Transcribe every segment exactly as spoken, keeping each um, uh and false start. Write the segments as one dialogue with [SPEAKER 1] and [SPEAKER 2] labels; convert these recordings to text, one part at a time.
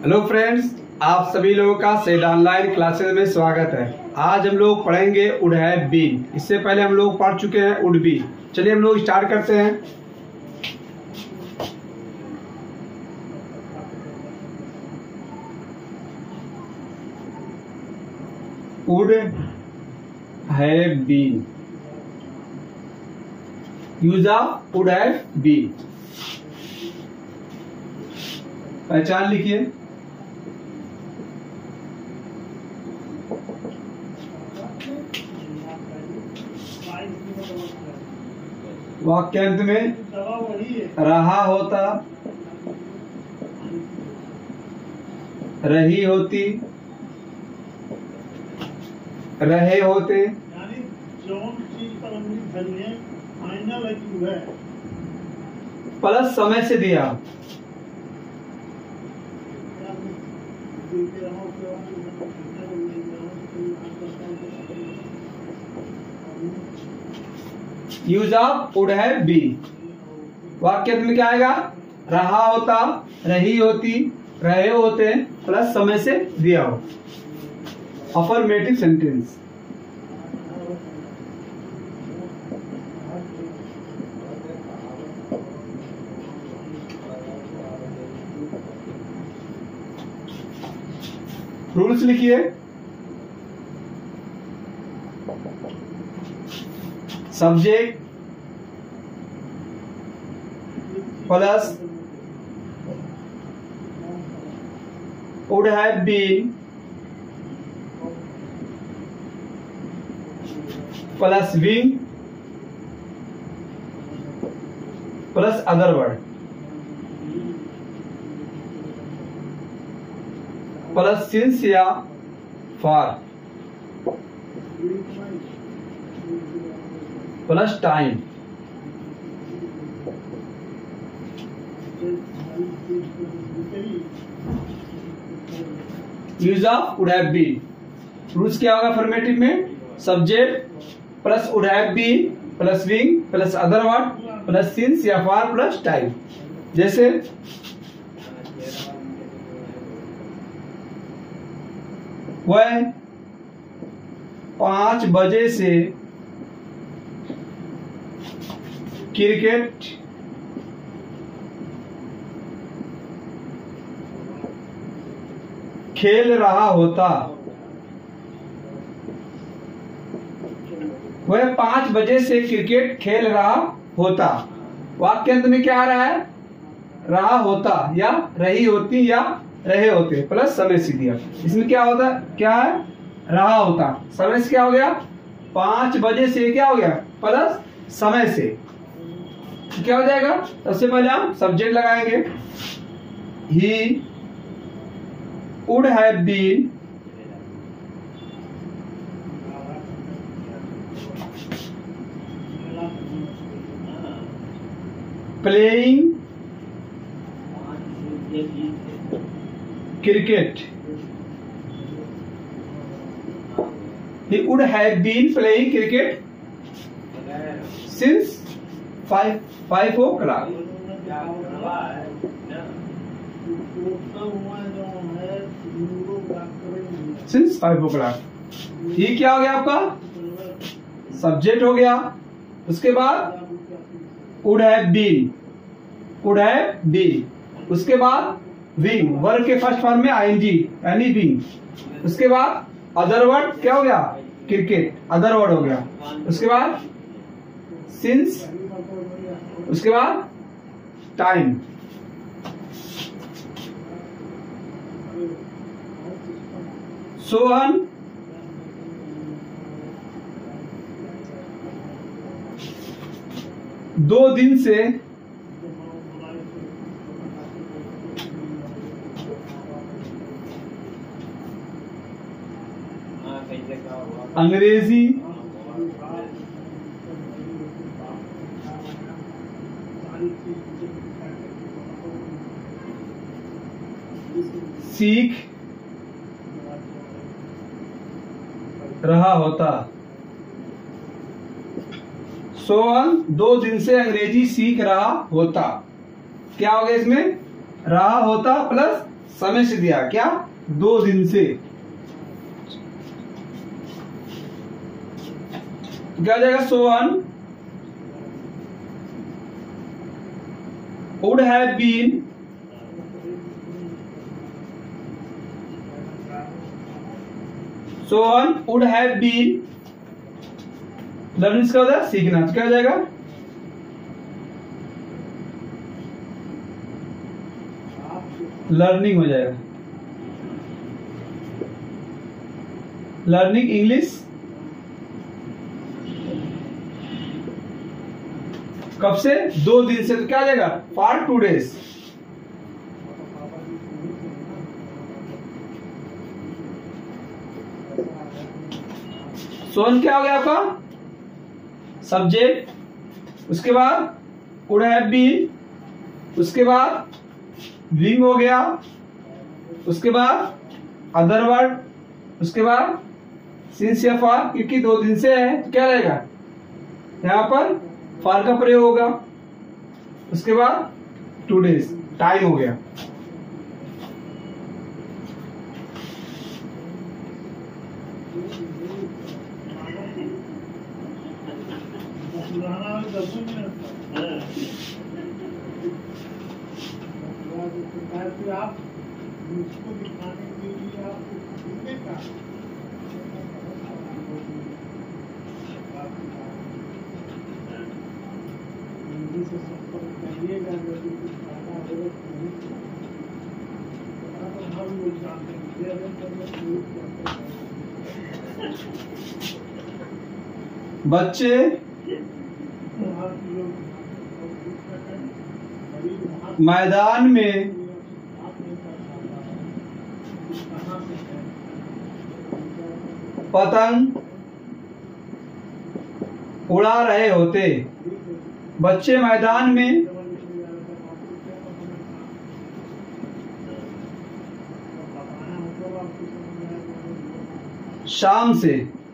[SPEAKER 1] Hello friends, आप सभी लोगों का सेड ऑनलाइन क्लासेस में स्वागत है। आज हम लोग पढ़ेंगे वुड हैव बीन। इससे पहले हम लोग पढ़ चुके हैं वुड बी। चलिए हम लोग स्टार्ट करते हैं। Would have been, use of would have been. पहचान लिखिए। वाक्यांत में रहा होता, रही होती, रहे होते, प्लस समय से दिया। Use of would have been. वाक्य में क्या आएगा? रहा होता, रही होती, रहे होते, प्लस समय से दिया हो। Affirmative sentence. रूल्स लिखिए। Subject plus would have been plus being plus other word plus since या for plus time. Use of would have been. Rules क्या होगा अफर्मेटिव में? Subject plus would have been plus being plus other word plus since या for plus time. जैसे वह पांच बजे से क्रिकेट खेल रहा होता। वह पांच बजे से क्रिकेट खेल रहा होता। वाक्यांत में क्या आ रहा है? रहा होता या रही होती या रहे होते प्लस समय से दिया। इसमें क्या होता क्या है? रहा होता। समय से क्या हो गया? पांच बजे से क्या हो गया? प्लस समय से क्या हो जाएगा? सबसे पहले हम सब्जेक्ट लगाएंगे। He would have been playing cricket. He would have been playing cricket since five five o'clock. Since five o'clock. ये क्या हो गया आपका? सब्जेक्ट हो गया। उसके बाद would have been, would have been। उसके बाद being, वर्ब के फर्स्ट फॉर्म में आईएनजी यानी being। उसके बाद अदर वर्ड क्या हो गया? क्रिकेट अदर वर्ड हो गया। उसके बाद सिंस, उसके बाद टाइम। सोहन दो दिन से अंग्रेजी सीख रहा होता। सोहन दो दिन से अंग्रेजी सीख रहा होता। क्या हो गया इसमें? रहा होता प्लस समय से दिया, क्या? दो दिन से। तो क्या हो जाएगा? Sohan would have been Sohan would have been learning का होता है सीखना, तो क्या हो जाएगा? लर्निंग हो जाएगा। लर्निंग इंग्लिश कब से? दो दिन से, तो क्या आ जाएगा? For two days. सोन क्या हो गया आपका? सब्जेक्ट, उसके बाद वुड हैव बीन, उसके बाद बीइंग हो गया, उसके बाद अदर वर्ड, उसके बाद सिंस या फॉर, क्योंकि दो दिन से है तो क्या रहेगा? यहां पर फॉर का प्रयोग होगा, उसके बाद टू डेज, टाइम हो गया।
[SPEAKER 2] आप उसको दिखाने के लिए आप से संपर्क करिएगा, यदि कुछ खाना हो तो हम लोग जानते हैं।
[SPEAKER 1] बच्चे मैदान में पतंग उड़ा रहे होते। बच्चे मैदान में शाम से,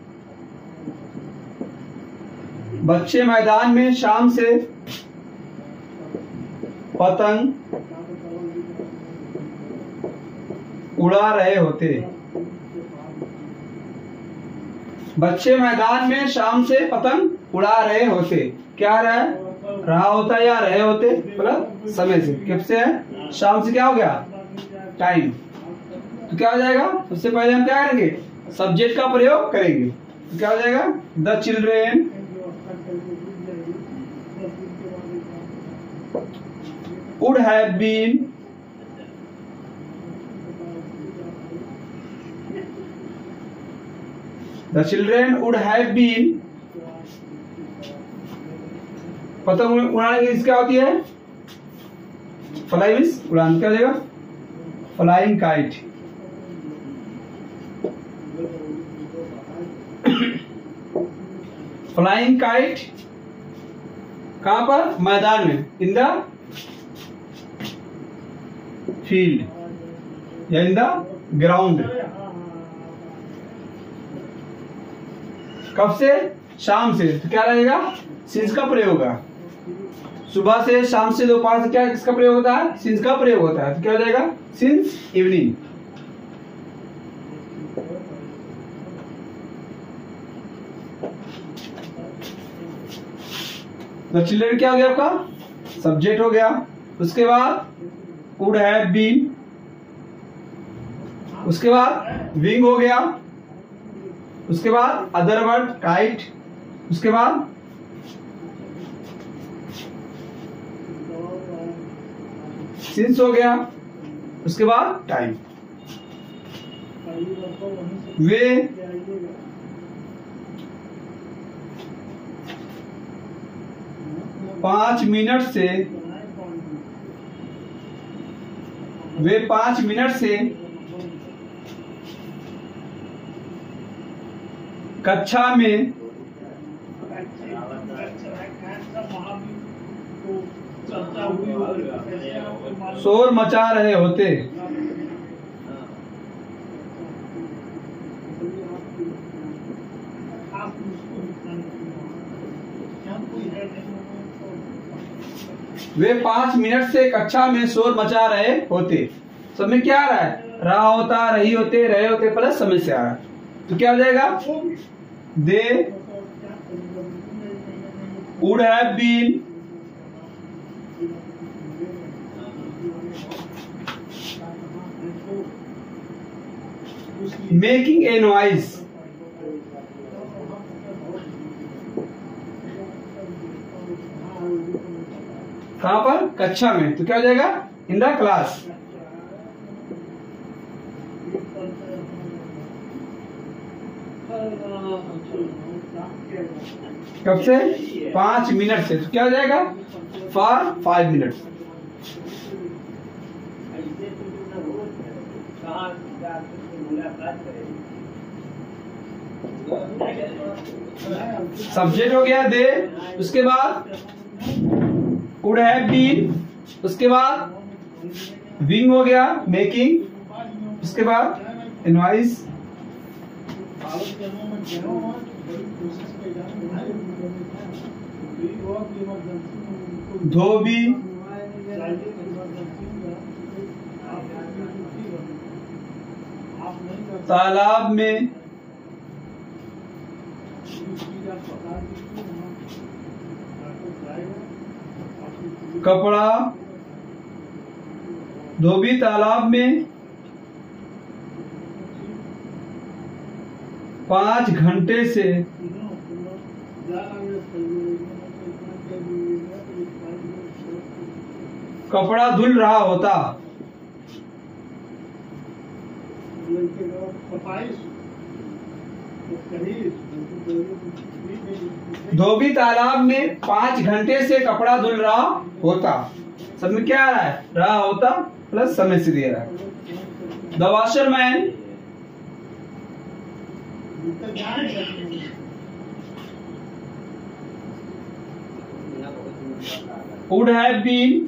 [SPEAKER 1] बच्चे मैदान में शाम से पतंग उड़ा रहे होते। बच्चे मैदान में शाम से पतंग उड़ा रहे होते। क्या रहा है? रहा होता या रहे होते, मतलब समय से। कब से है? शाम से। क्या हो गया? टाइम। तो क्या हो जाएगा? सबसे पहले हम क्या करेंगे? सब्जेक्ट का प्रयोग करेंगे। तो क्या हो जाएगा? The children would have been the children would have been पतंग उड़ाने की क्या होती है? फ्लाई मीन्स उड़ान। क्या हो जाएगा? Flying kite. फ्लाइंग काइट कहां पर? मैदान में, इन द फील्ड या इन द ग्राउंड। कब से? शाम से। तो क्या रहेगा? सिंस का प्रयोग होगा। सुबह से, शाम से, दोपहर से क्या किसका प्रयोग होता है? सिंस का प्रयोग होता है। तो क्या हो जाएगा? Since evening. द चिल्ड्रन क्या हो गया आपका? सब्जेक्ट हो गया। उसके बाद वुड हैव बीन, उसके बाद विंग हो गया, उसके बाद अदर वर्ड काइट, उसके बाद सिंस हो गया, उसके बाद टाइम। वे पांच मिनट से वे पांच मिनट से कक्षा में शोर मचा रहे होते। वे पांच मिनट से कक्षा में शोर मचा रहे होते। सब में क्या आ रहा है? रहा होता, रही होते, रहे होते प्लस समय से आ रहा है। तो क्या हो जाएगा? They would have been making a noise. कहां पर? कक्षा में। तो क्या हो जाएगा? In the class. कब से? पांच मिनट से। तो क्या हो जाएगा? For five minutes. सब्जेक्ट हो गया दे, उसके बाद वुड हैव बीन, उसके बाद विंग हो गया मेकिंग, उसके बाद इनवॉइस, धोबी, तालाब में, कपड़ा, धोबी तालाब में पांच घंटे से कपड़ा धुल रहा होता। धोबी तालाब में पांच घंटे से कपड़ा धुल रहा होता। सब में क्या आ रहा है? रहा होता प्लस समय से दे रहा है। The washerman would have been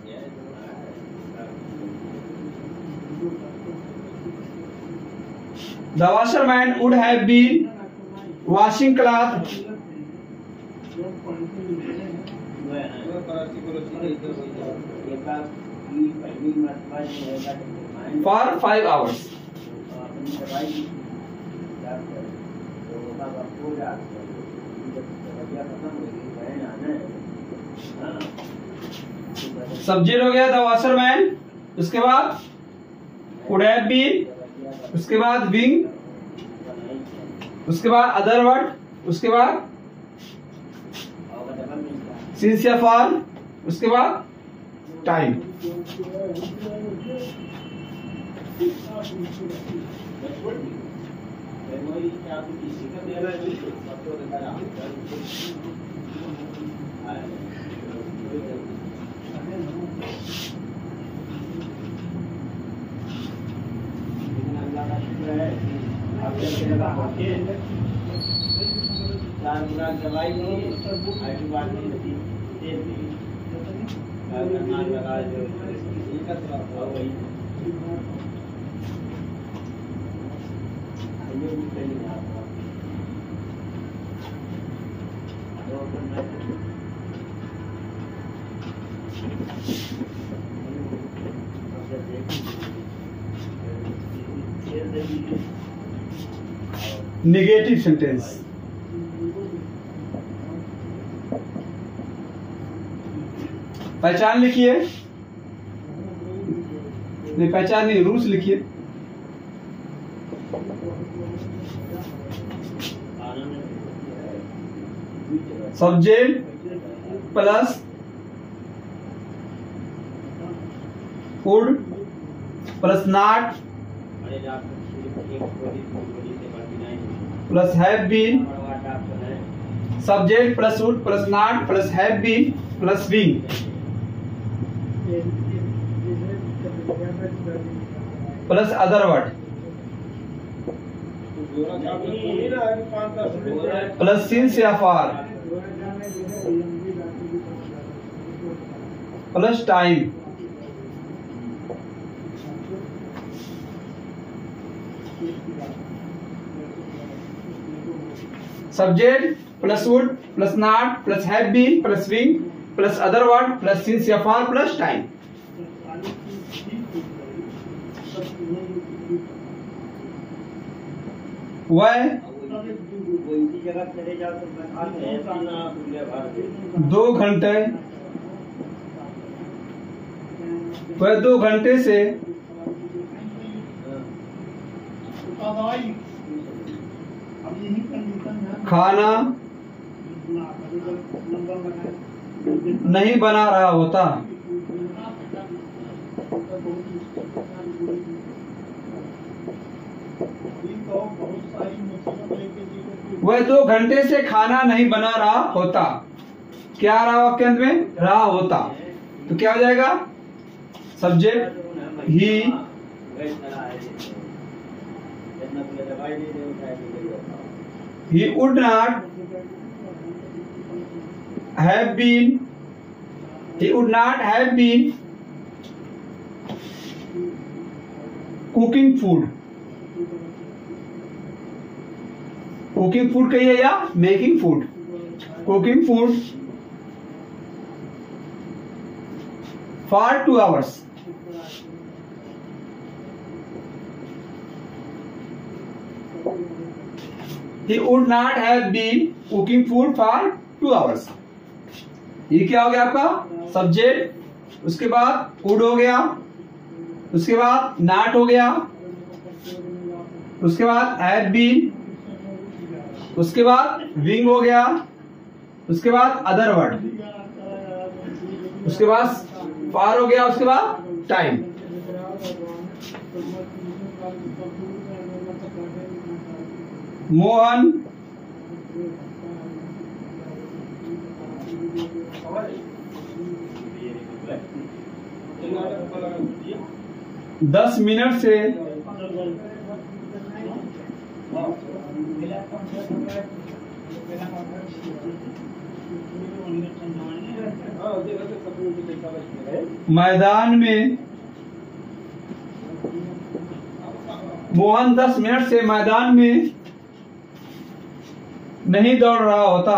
[SPEAKER 1] the washerman would have been washing cloth for five hours. Subject हो गया द वॉशरमैन, उसके बाद वुड हैव बीन, उसके बाद विंग, उसके बाद अदर वर्ड, उसके बाद सिंस या फॉर, उसके बाद टाइम।
[SPEAKER 3] दवाई
[SPEAKER 1] नेगेटिव सेंटेंस। पहचान लिखिए, नहीं पहचान नहीं, रूल्स लिखिए। Subject plus would plus not plus have been, subject plus would plus not plus have been plus being, plus other word plus since या for plus time. Subject plus would plus not plus have been plus being plus other word plus since या for plus time. वह दो घंटे वह दो घंटे से खाना नहीं बना रहा होता। वह दो घंटे से खाना नहीं बना रहा होता। क्या आ रहा वाक्यांश में? रहा होता। तो क्या हो जाएगा? Subject he he would not have been he would not have been cooking food cooking food कहिए या making food cooking food for two hours he would not have been cooking food for two hours। ये क्या हो गया आपका? Subject, उसके बाद would हो गया, उसके बाद not हो गया, उसके बाद have been, उसके बाद wing हो गया, उसके बाद other word, उसके बाद far हो गया, उसके बाद time। मोहन दस मिनट से मैदान में मोहन दस मिनट से मैदान में नहीं दौड़ रहा होता।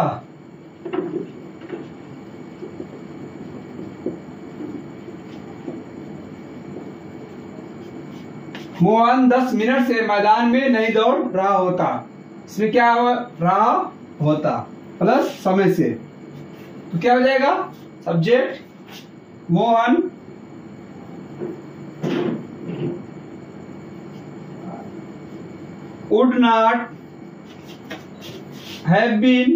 [SPEAKER 1] मोहन दस मिनट से मैदान में नहीं दौड़ रहा होता। इसमें क्या रहा होता प्लस समय से, तो क्या हो जाएगा? Subject Mohan would not have been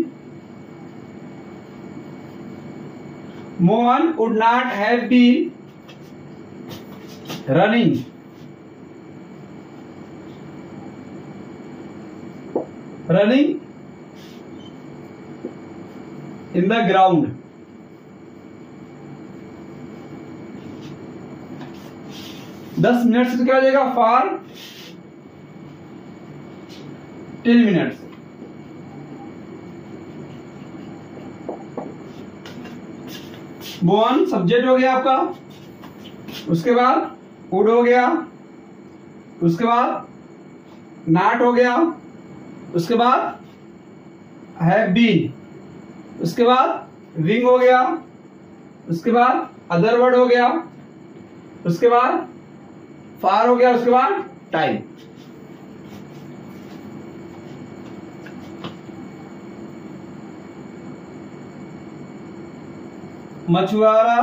[SPEAKER 1] Mohan would not have been running running in the ground। दस मिनट से क्या हो जाएगा? For ten minutes. Mohan subject हो गया आपका, उसके बाद वुड हो गया, उसके बाद नॉट हो गया, उसके बाद हैव बीन, उसके बाद विंग हो गया, उसके बाद अदर वर्ड हो गया, उसके बाद फार हो गया, उसके बाद टाइम। मछुआरा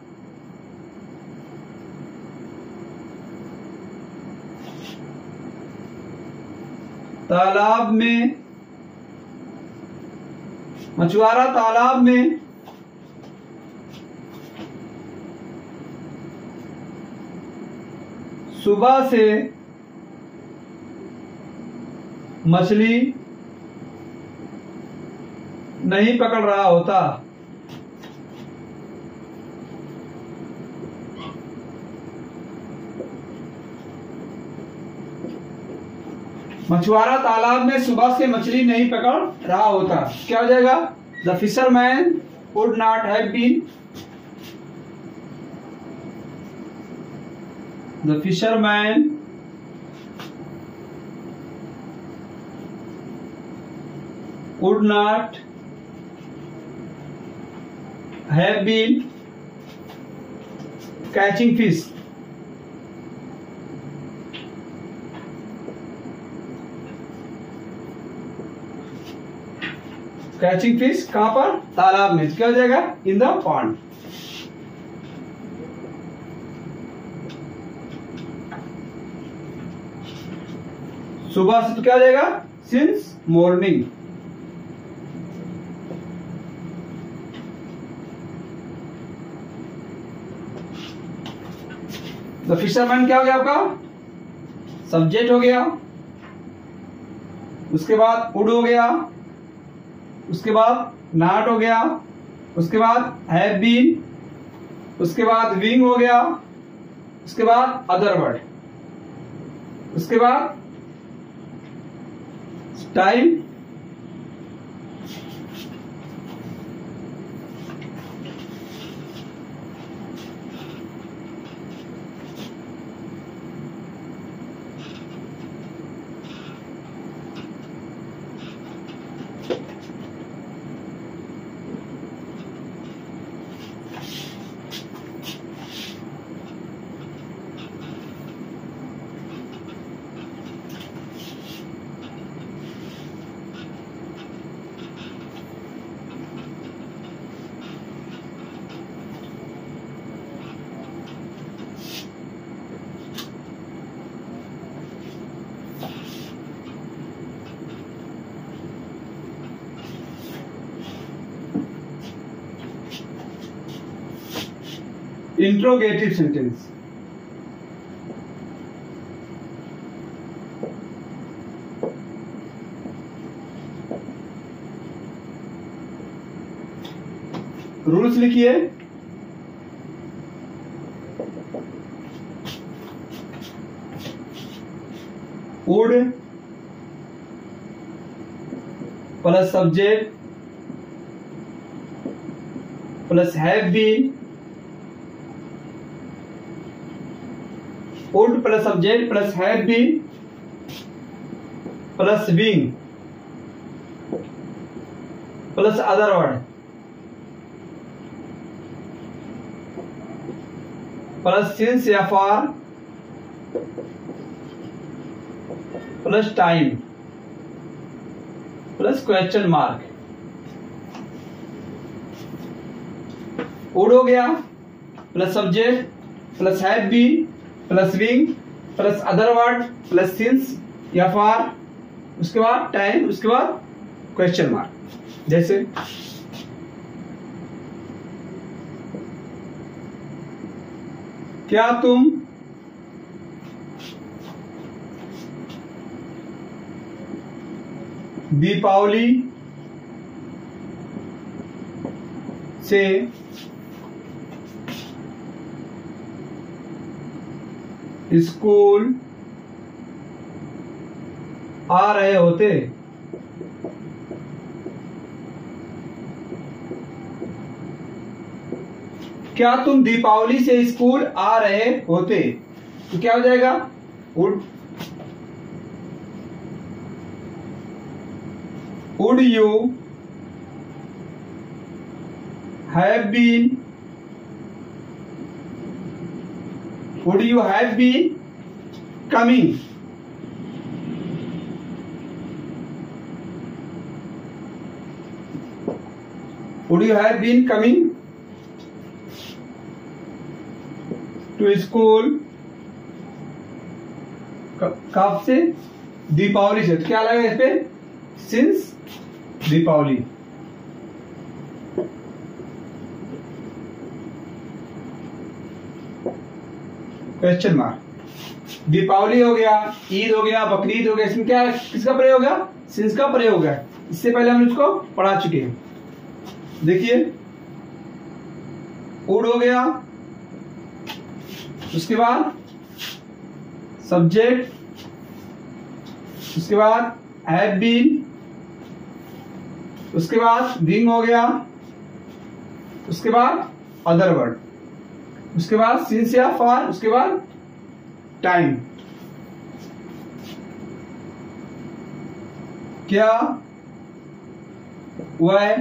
[SPEAKER 1] तालाब में मछुआरा तालाब में सुबह से मछली नहीं पकड़ रहा होता। मछुआरा तालाब में सुबह से मछली नहीं पकड़ रहा होता। क्या हो जाएगा? The fisherman would not have been the fisherman would not have been catching fish catching fish कहां पर? तालाब में। क्या हो जाएगा? In the pond. सुबह से तो क्या हो जाएगा? Since morning. द फिशरमैन क्या हो गया आपका? सब्जेक्ट हो गया। उसके बाद वुड हो गया। उसके बाद नॉट हो गया। उसके बाद हैव बीन। उसके बाद विंग हो गया। उसके बाद अदर वर्ड। उसके बाद टाइम। Interrogative sentence. रूल्स लिखिए। Would plus subject plus have been. Would plus subject plus have been plus being plus other word plus since या for plus time plus question mark. Would हो गया plus subject plus have been plus being plus other word plus since या for, उसके बाद time, उसके बाद question mark. जैसे क्या तुम दीपावली से स्कूल आ रहे होते? क्या तुम दीपावली से स्कूल आ रहे होते? तो क्या हो जाएगा? Would would you have been would you have been coming? Would you have been coming to school? कब से? दीपावली से। तो क्या लगेगा इस पे? Since Deepawali. Question mark. Deepawali हो गया, ईद हो गया, बकरीद हो गया, इसमें क्या किसका प्रयोग होगा? सिंस का प्रयोग होगा। इससे पहले हम इसको पढ़ा चुके हैं। देखिए वुड हो गया, उसके बाद सब्जेक्ट, उसके बाद हैव बीन, उसके बाद बीइंग हो गया, उसके बाद अदर वर्ड, उसके बाद सिंस या फॉर, उसके बाद टाइम। क्या वह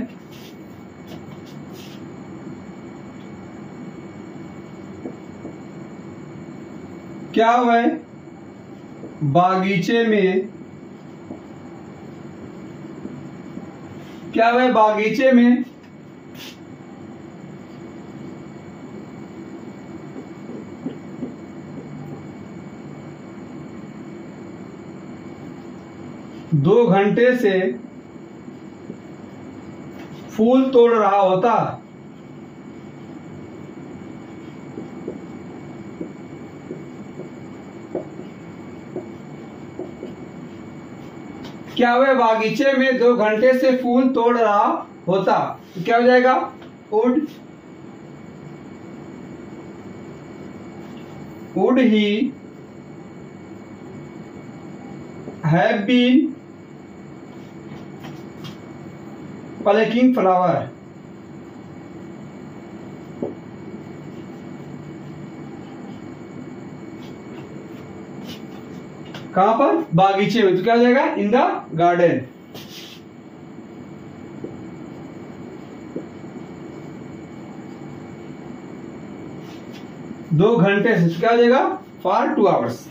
[SPEAKER 1] क्या वह बागीचे में क्या वह बागीचे में दो घंटे से फूल तोड़ रहा होता? क्या वह बागीचे में दो घंटे से फूल तोड़ रहा होता? तो क्या हो जाएगा? Would would he have been plucking flower? कहां पर? बागीचे में। तो क्या हो जाएगा? In the garden. दो घंटे से, तो क्या हो जाएगा? For two hours.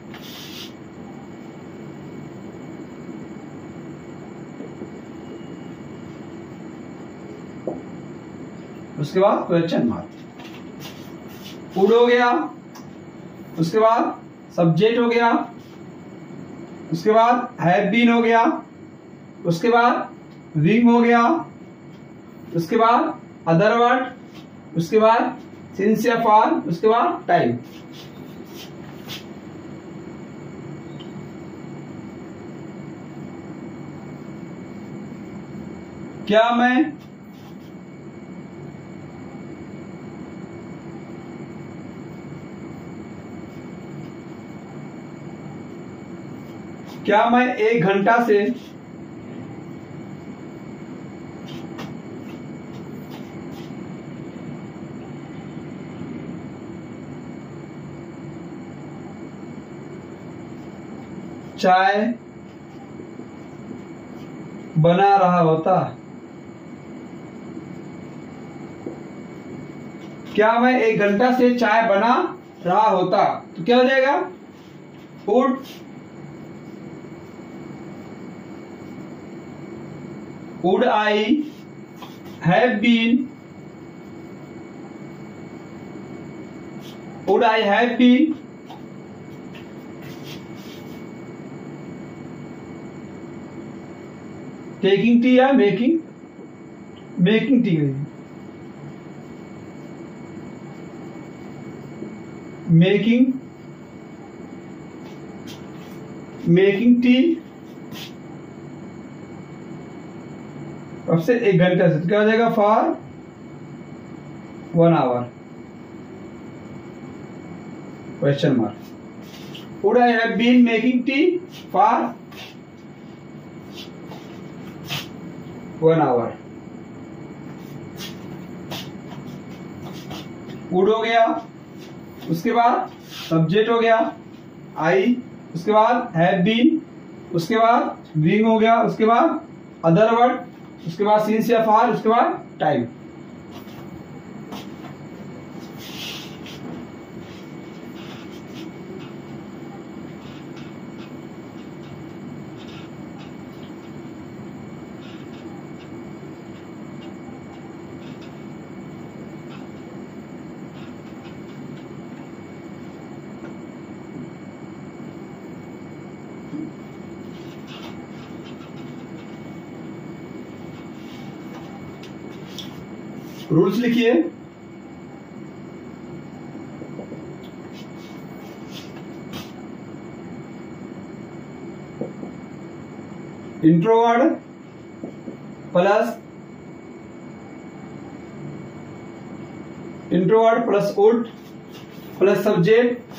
[SPEAKER 1] उसके बाद क्वेश्चन मार्क। वुड हो गया, उसके बाद सब्जेक्ट हो गया, उसके बाद हैव बीन हो गया, उसके बाद विंग हो गया, उसके बाद अदर वर्ड, उसके बाद सिंस या फॉर, उसके बाद टाइम। क्या मैं क्या मैं एक घंटा से चाय बना रहा होता? क्या मैं एक घंटा से चाय बना रहा होता? तो क्या हो जाएगा? Would Would I have been Would I have been taking tea या making making tea? making making tea अब से एक घंटे से, तो क्या हो जाएगा? For one hour. Question mark. Would I have been making tea for one hour. Would हो गया, उसके बाद सब्जेक्ट हो गया आई, उसके बाद हैव बीन, उसके बाद बीइंग हो गया, उसके बाद अदर वर्ड, उसके बाद सिंस या फॉर, उसके बाद टाइम। रूल्स लिखिए। Intro word plus intro word plus would plus subject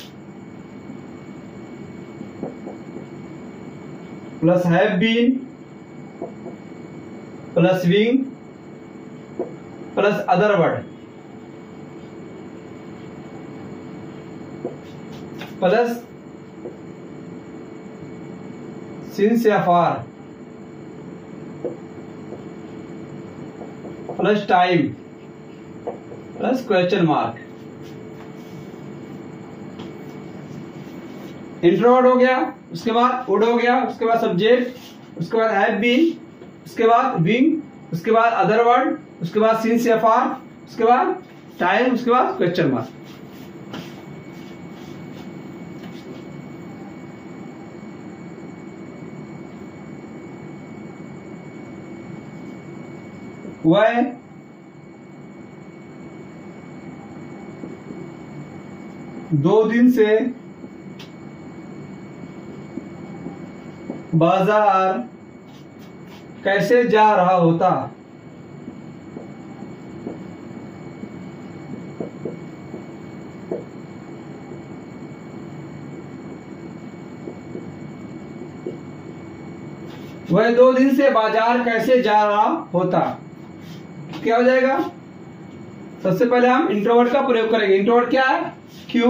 [SPEAKER 1] plus have been plus being plus other word plus since या for plus time plus question mark. Intro word हो गया, उसके बाद वुड हो गया, उसके बाद सब्जेक्ट, उसके बाद हैव बीन, उसके बाद विंग, उसके बाद अदर वर्ड, उसके बाद सिंस या फॉर, उसके बाद टाइम, उसके बाद क्वेश्चन मार्क। वह दो दिन से बाजार कैसे जा रहा होता। वह दो दिन से बाजार कैसे जा रहा होता, क्या हो जाएगा? सबसे पहले हम इंट्रोवर्ट का प्रयोग करेंगे। इंट्रोवर्ट क्या है? क्यों,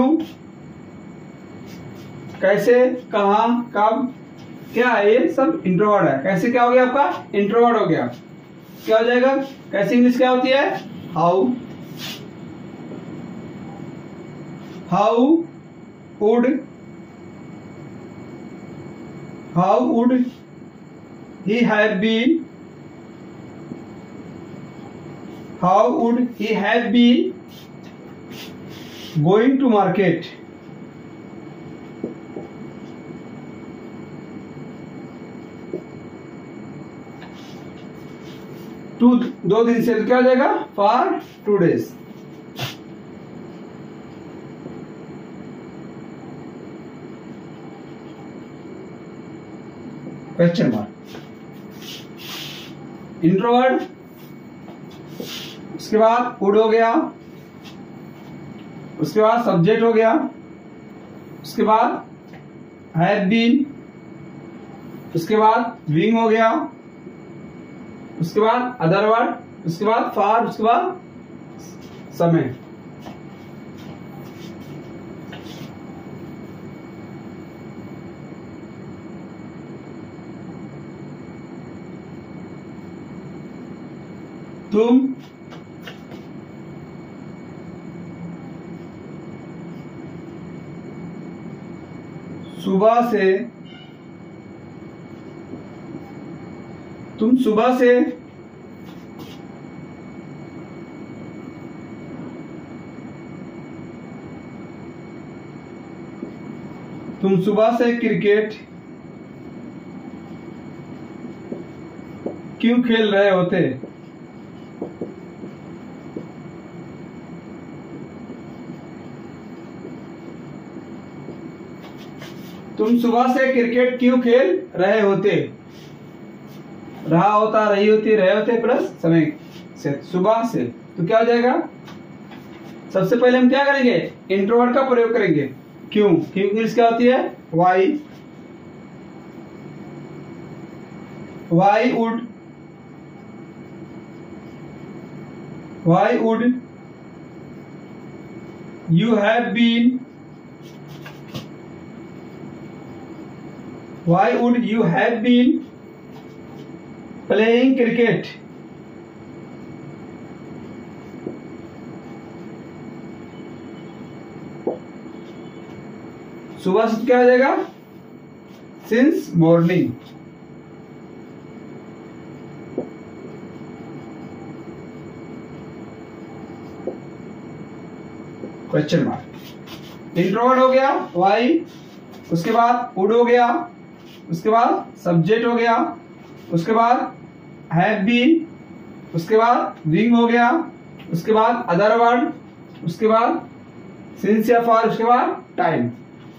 [SPEAKER 1] कैसे, कहां, कब, क्या है, ये सब इंट्रोवर्ट है। कैसे क्या हो गया आपका? इंट्रोवर्ट हो गया। क्या हो जाएगा? कैसे इंग्लिश क्या होती है? How, how would, how would he have been, how would he have been going to market? Two दो दिन से क्या हो जाएगा? For two days. Question mark. Introvert, उसके बाद वुड हो गया, उसके बाद सब्जेक्ट हो गया, उसके बाद हैव बीन, उसके बाद विंग हो गया, उसके बाद अदर वर्ड, उसके बाद फॉर, उसके बाद समय। तुम सुबह से तुम सुबह से तुम सुबह से क्रिकेट क्यों खेल रहे होते। तुम सुबह से क्रिकेट क्यों खेल रहे होते। रहा होता, रही होती, रहे होते प्लस समय से, सुबह से। तो क्या हो जाएगा? सबसे पहले हम क्या करेंगे? इंट्रोवर्ट का प्रयोग करेंगे। क्यों, क्यों इंग्लिश क्या होती है? Why, why would, why would you have been, why would you have been playing cricket? सुबह से क्या हो जाएगा? since morning। Question mark. Introvert हो गया, वाई, उसके बाद वुड हो गया, उसके बाद सब्जेक्ट हो गया, उसके बाद हैव बीन, उसके बाद विंग हो गया, उसके बाद अदर वर्ड, उसके बाद सिंस या फॉर, उसके बाद टाइम।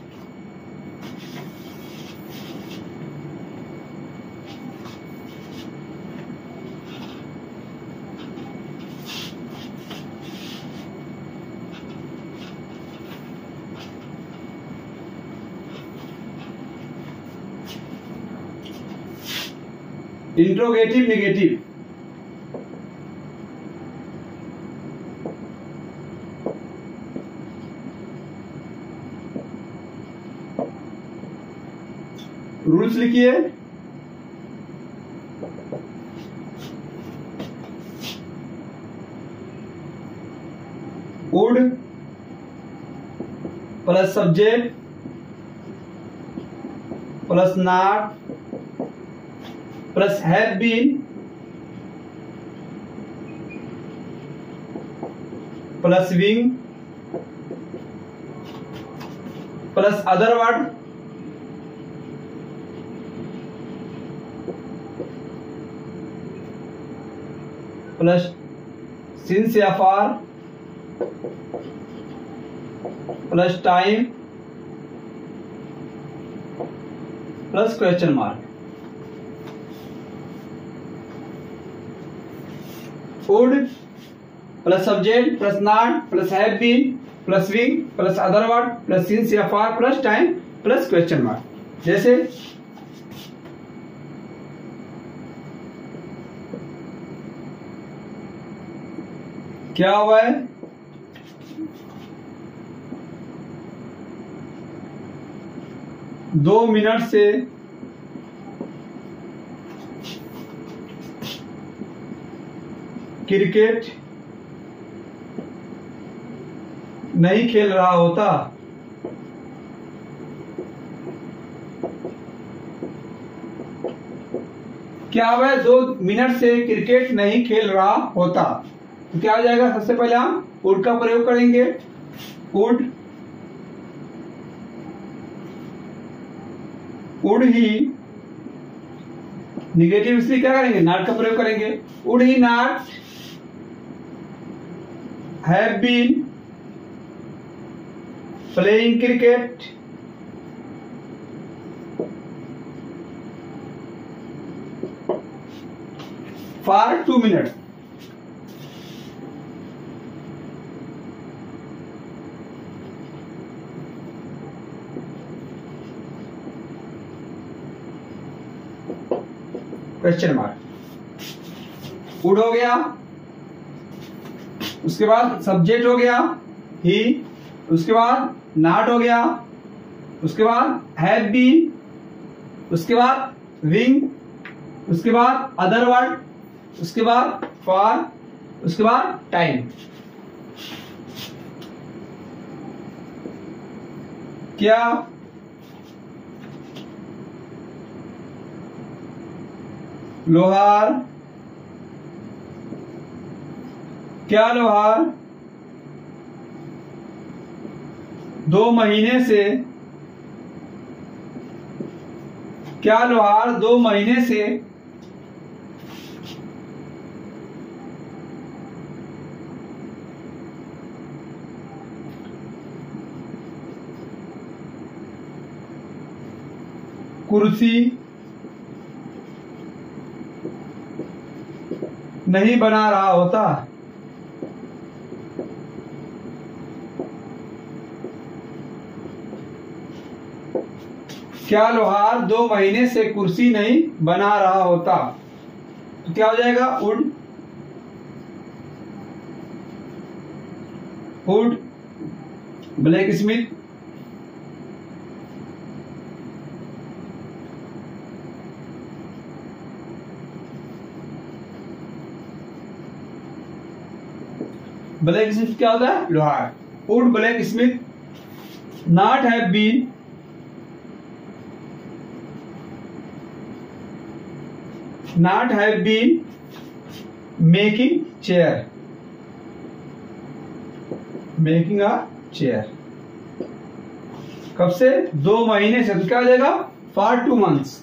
[SPEAKER 1] Interrogative, negative. रूल्स लिखिए। Would plus subject plus not plus have been plus being plus other word plus since या for plus time plus question mark. Would plus subject plus not plus have been plus being plus other word plus since या for plus time plus question mark. जैसे क्या हुआ है, दो minute से cricket नहीं खेल रहा होता। क्या हुआ है, दो मिनट से क्रिकेट नहीं खेल रहा होता। तो क्या हो जाएगा, सबसे पहले हम वुड का प्रयोग करेंगे। वुड वुड ही निगेटिव इसलिए क्या करेंगे, नॉट का प्रयोग करेंगे। Would he not have been playing cricket for two minute. Question mark. Would हो गया, उसके बाद सब्जेक्ट हो गया ही, उसके बाद नॉट हो गया, उसके बाद हैव बीन, उसके बाद विंग, उसके बाद अदर वर्ड, उसके बाद फॉर, उसके बाद टाइम। क्या लोहार क्या लोहार दो महीने से क्या लोहार दो महीने से कुर्सी नहीं बना रहा होता। क्या लोहार दो महीने से कुर्सी नहीं बना रहा होता। तो क्या हो जाएगा, would would black smith black smith क्या होता है, लोहार। Would black smith not have been not have been making chair making a chair. कब से, दो महीने से। तो क्या हो जाएगा, for two months.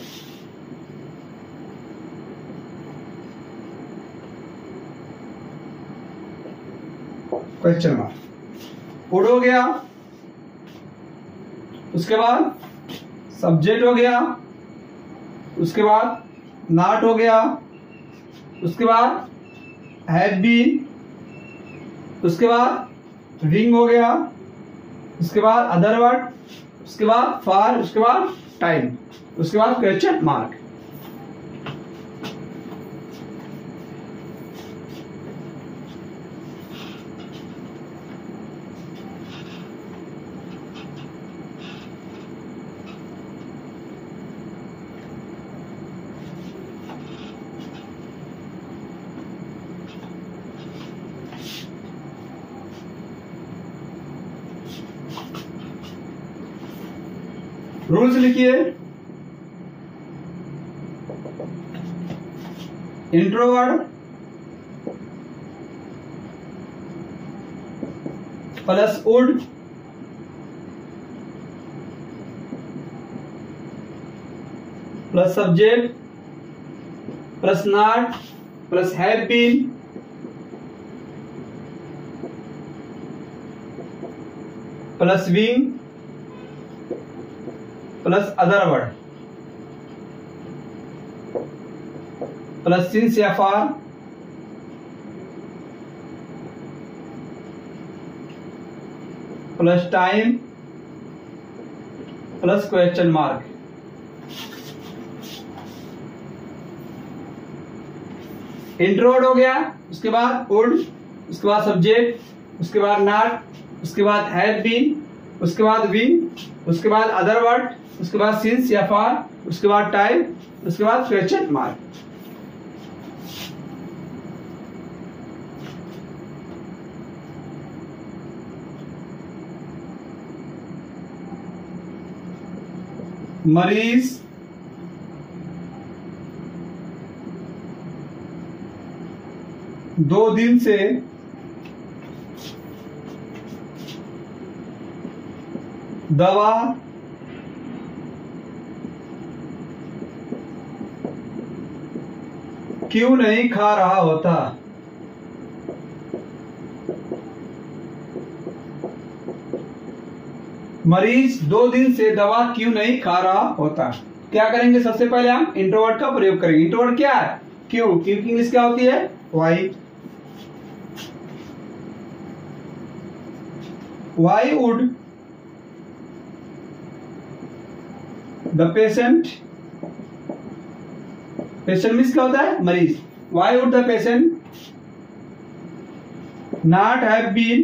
[SPEAKER 1] Question mark. Would हो गया, उसके बाद सब्जेक्ट हो गया, उसके बाद नॉट हो गया, उसके बाद हैव बीन, उसके बाद विंग हो गया, उसके बाद अदर वर्ड, उसके बाद फॉर, उसके बाद टाइम, उसके बाद क्वेश्चन मार्क। रूल्स लिखिए। Intro word plus would plus subject plus not plus have been plus being plus other word plus since या for plus time plus question mark. Intro word हो गया, उसके बाद वुड, उसके बाद सब्जेक्ट, उसके बाद नॉट, उसके बाद हैड बीन, उसके बाद विन, उसके बाद अदर वर्ड, उसके बाद सिंस या फॉर, उसके बाद टाइम, उसके बाद क्वेश्चन मार्क। मरीज दो दिन से दवा क्यों नहीं खा रहा होता? मरीज दो दिन से दवा क्यों नहीं खा रहा होता? क्या करेंगे? सबसे पहले हम इंट्रोवर्ड का प्रयोग करेंगे। इंट्रोवर्ड क्या है? क्यों। क्यों की इंग्लिश क्या होती है? Why. Why would the patient, patient means क्या होता है? मरीज। Why would the patient not have been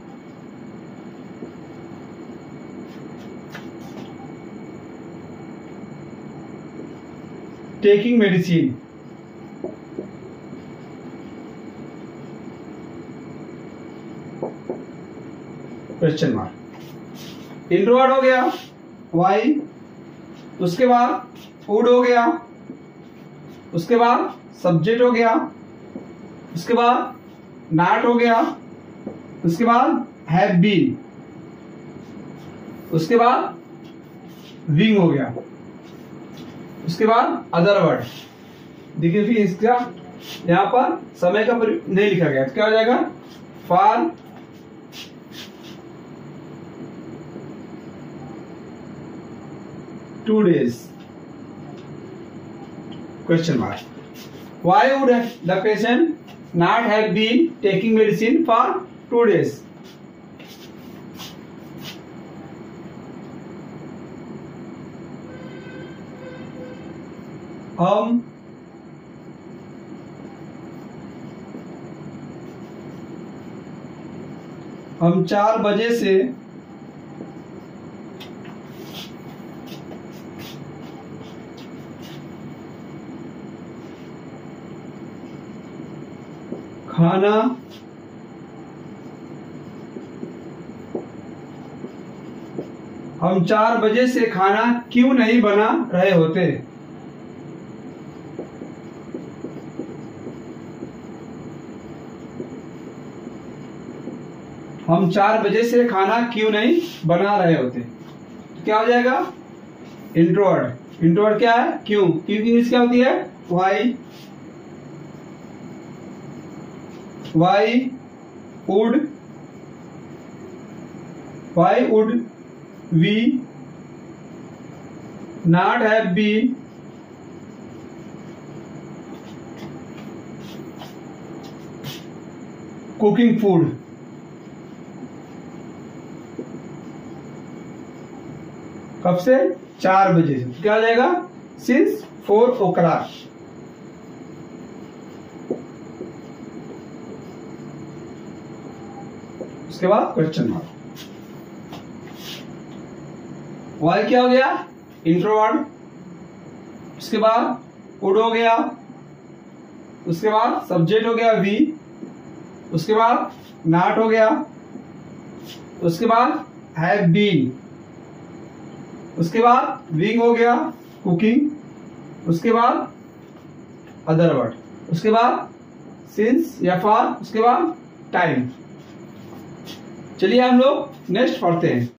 [SPEAKER 1] taking medicine? Question mark. Intro word हो गया वाई, उसके बाद वुड हो गया, उसके बाद सब्जेक्ट हो गया, उसके बाद नॉट हो गया, उसके बाद हैव बीन, उसके बाद विंग हो गया, उसके बाद अदर वर्ड। देखिए फिर इसका यहां पर समय का नहीं लिखा गया तो क्या हो जाएगा? For two days question mark. Why would the patient not have been taking medicine for two days? हम हम चार बजे से खाना हम चार बजे से खाना क्यों नहीं बना रहे होते? हम चार बजे से खाना क्यों नहीं बना रहे होते? तो क्या हो जाएगा? इंट्रोवर्ड। इंट्रोवर्ड क्या है? क्यों। क्यों की इंग्लिश क्या होती है? Why. Why would why would we not have been cooking food? कब से? चार बजे से। क्या हो जाएगा? Since four o'clock. उसके बाद क्वेश्चन मार्क। वाई क्या हो गया? इंट्रोवर्ड। उसके बाद वुड हो गया, उसके बाद सब्जेक्ट हो गया वी, उसके बाद नॉट हो गया, उसके बाद हैव बीन, उसके बाद विंग हो गया कुकिंग, उसके बाद अदर वर्ड, उसके बाद सिंस या फॉर, उसके बाद टाइम। चलिए हम लोग नेक्स्ट पढ़ते हैं।